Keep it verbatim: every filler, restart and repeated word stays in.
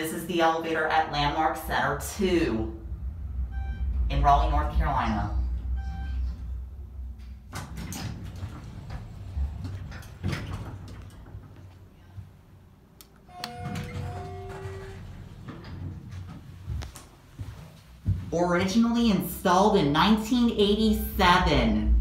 This is the elevator at Landmark Center two in Raleigh, North Carolina. Originally installed in nineteen eighty-seven.